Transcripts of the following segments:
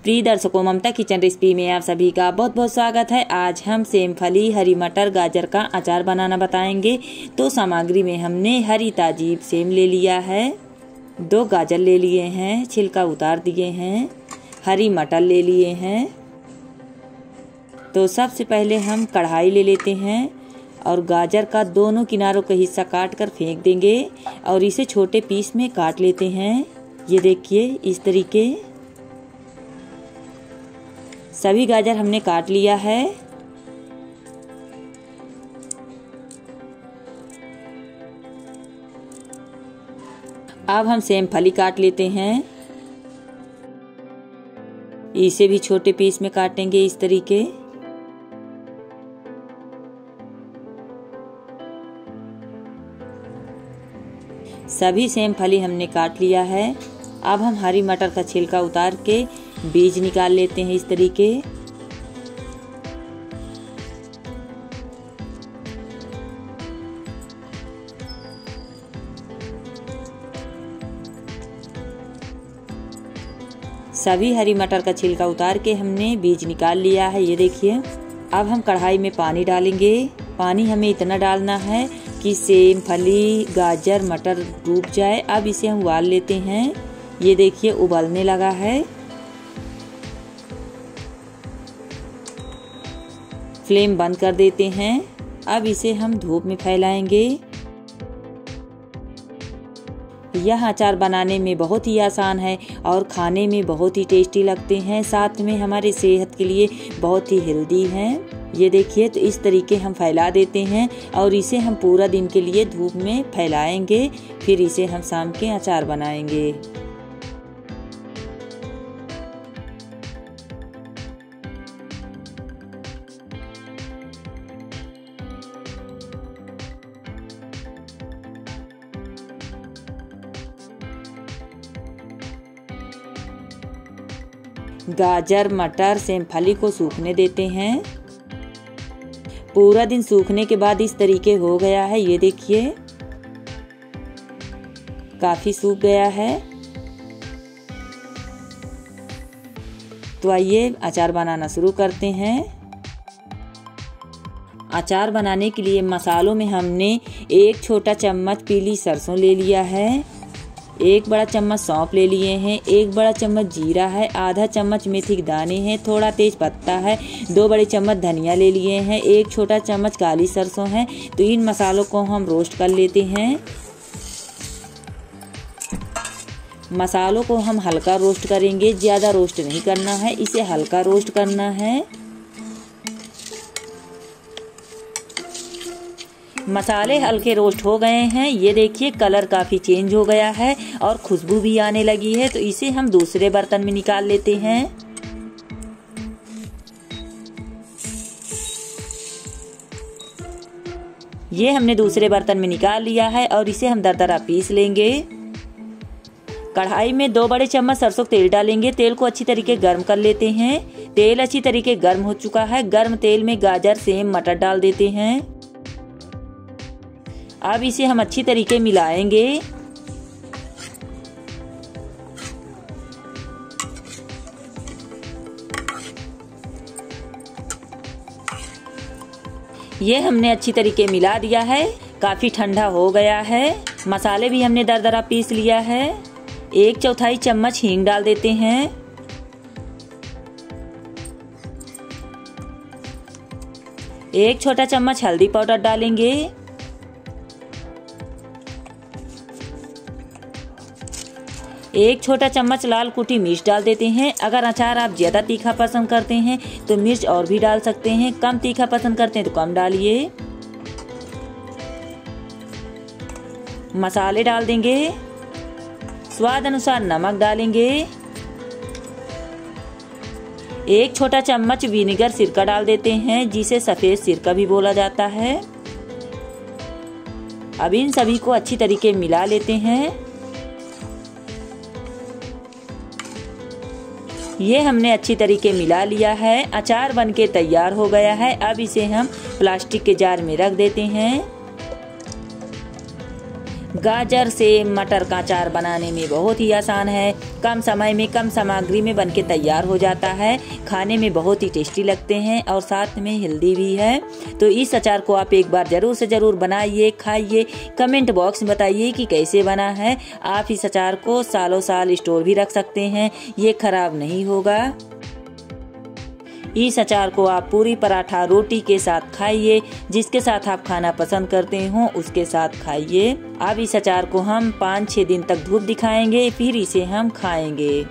प्रिय दर्शकों, ममता kitchen recipe में आप सभी का बहुत बहुत स्वागत है। आज हम सेम फली, हरी मटर, गाजर का अचार बनाना बताएंगे। तो सामग्री में हमने हरी ताजी सेम ले लिया है, 2 गाजर ले लिए हैं, छिलका उतार दिए हैं, हरी मटर ले लिए हैं। तो सबसे पहले हम कढ़ाई ले लेते हैं और गाजर का दोनों किनारों का हिस्सा काट कर फेंक देंगे और इसे छोटे पीस में काट लेते हैं। ये देखिए, इस तरीके सभी गाजर हमने काट लिया है। अब हम सेम फली काट लेते हैं, इसे भी छोटे पीस में काटेंगे इस तरीके। सभी सेम फली हमने काट लिया है। अब हम हरी मटर का छिलका उतार के बीज निकाल लेते हैं इस तरीके। सभी हरी मटर का छिलका उतार के हमने बीज निकाल लिया है, ये देखिए। अब हम कढ़ाई में पानी डालेंगे। पानी हमें इतना डालना है कि सेम फली, गाजर, मटर डूब जाए। अब इसे हम उबाल लेते हैं। ये देखिए, उबलने लगा है। फ्लेम बंद कर देते हैं। अब इसे हम धूप में फैलाएंगे। यह अचार बनाने में बहुत ही आसान है और खाने में बहुत ही टेस्टी लगते हैं। साथ में हमारे सेहत के लिए बहुत ही हेल्दी हैं। ये देखिए, तो इस तरीके हम फैला देते हैं और इसे हम पूरा दिन के लिए धूप में फैलाएंगे। फिर इसे हम शाम के अचार बनाएंगे। गाजर, मटर, सेम फली को सूखने देते हैं। पूरा दिन सूखने के बाद इस तरीके हो गया है। ये देखिए, काफी सूख गया है। तो आइए अचार बनाना शुरू करते हैं। अचार बनाने के लिए मसालों में हमने 1 छोटा चम्मच पीली सरसों ले लिया है, 1 बड़ा चम्मच सौंफ ले लिए हैं, 1 बड़ा चम्मच जीरा है, आधा चम्मच मेथी के दाने हैं, थोड़ा तेज पत्ता है, 2 बड़े चम्मच धनिया ले लिए हैं, 1 छोटा चम्मच काली सरसों है। तो इन मसालों को हम रोस्ट कर लेते हैं। मसालों को हम हल्का रोस्ट करेंगे, ज़्यादा रोस्ट नहीं करना है, इसे हल्का रोस्ट करना है। मसाले हल्के रोस्ट हो गए हैं। ये देखिए, कलर काफ़ी चेंज हो गया है और खुशबू भी आने लगी है। तो इसे हम दूसरे बर्तन में निकाल लेते हैं। ये हमने दूसरे बर्तन में निकाल लिया है और इसे हम दरदरा पीस लेंगे। कढ़ाई में 2 बड़े चम्मच सरसों तेल डालेंगे। तेल को अच्छी तरीके गर्म कर लेते हैं। तेल अच्छी तरीके गर्म हो चुका है। गर्म तेल में गाजर, सेम, मटर डाल देते हैं। अब इसे हम अच्छी तरीके मिलाएंगे। ये हमने अच्छी तरीके मिला दिया है। काफी ठंडा हो गया है। मसाले भी हमने दरदरा पीस लिया है। 1/4 चम्मच हींग डाल देते हैं। 1 छोटा चम्मच हल्दी पाउडर डालेंगे। 1 छोटा चम्मच लाल कुटी मिर्च डाल देते हैं। अगर अचार आप ज़्यादा तीखा पसंद करते हैं तो मिर्च और भी डाल सकते हैं। कम तीखा पसंद करते हैं तो कम डालिए। मसाले डाल देंगे। स्वाद अनुसार नमक डालेंगे। 1 छोटा चम्मच विनेगर सिरका डाल देते हैं, जिसे सफ़ेद सिरका भी बोला जाता है। अब इन सभी को अच्छी तरीके मिला लेते हैं। ये हमने अच्छी तरीके मिला लिया है। अचार बनके तैयार हो गया है। अब इसे हम प्लास्टिक के जार में रख देते हैं। गाजर से मटर का अचार बनाने में बहुत ही आसान है। कम समय में कम सामग्री में बनके तैयार हो जाता है। खाने में बहुत ही टेस्टी लगते हैं और साथ में हेल्दी भी है। तो इस अचार को आप एक बार जरूर से जरूर बनाइए, खाइए। कमेंट बॉक्स में बताइए कि कैसे बना है। आप इस अचार को सालों साल स्टोर भी रख सकते हैं, ये खराब नहीं होगा। इस अचार को आप पूरी पराठा रोटी के साथ खाइए। जिसके साथ आप खाना पसंद करते हो उसके साथ खाइए। अब इस अचार को हम 5-6 दिन तक धूप दिखाएंगे, फिर इसे हम खाएंगे।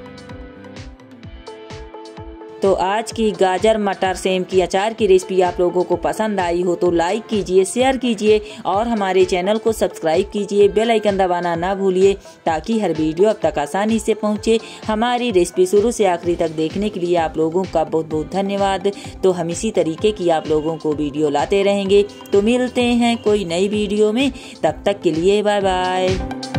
तो आज की गाजर मटर सेम की अचार की रेसिपी आप लोगों को पसंद आई हो तो लाइक कीजिए, शेयर कीजिए और हमारे चैनल को सब्सक्राइब कीजिए। बेल आइकन दबाना ना भूलिए ताकि हर वीडियो अब तक आसानी से पहुंचे। हमारी रेसिपी शुरू से आखिरी तक देखने के लिए आप लोगों का बहुत बहुत धन्यवाद। तो हम इसी तरीके की आप लोगों को वीडियो लाते रहेंगे। तो मिलते हैं कोई नई वीडियो में, तब तक के लिए बाय बाय।